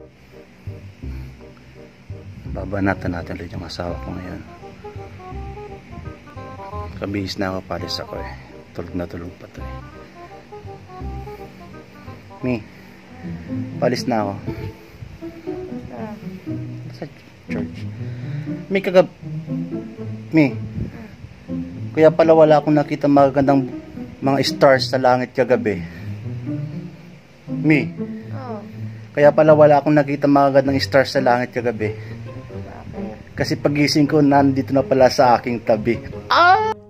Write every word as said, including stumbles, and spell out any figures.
Babanatan natin ulit yung asawa ko ngayon. Kabihis na ako, palis ako eh. Tulog na tulog pa to eh. Mi, palis na ako. Sa church. Mi, kagab... Mi, kaya pala wala akong nakita magagandang mga stars sa langit kagabi. Mi, kaya pala wala akong nakita magagandang stars sa langit kagabi. Kasi pagising ko, nandito na pala sa aking tabi. Ah!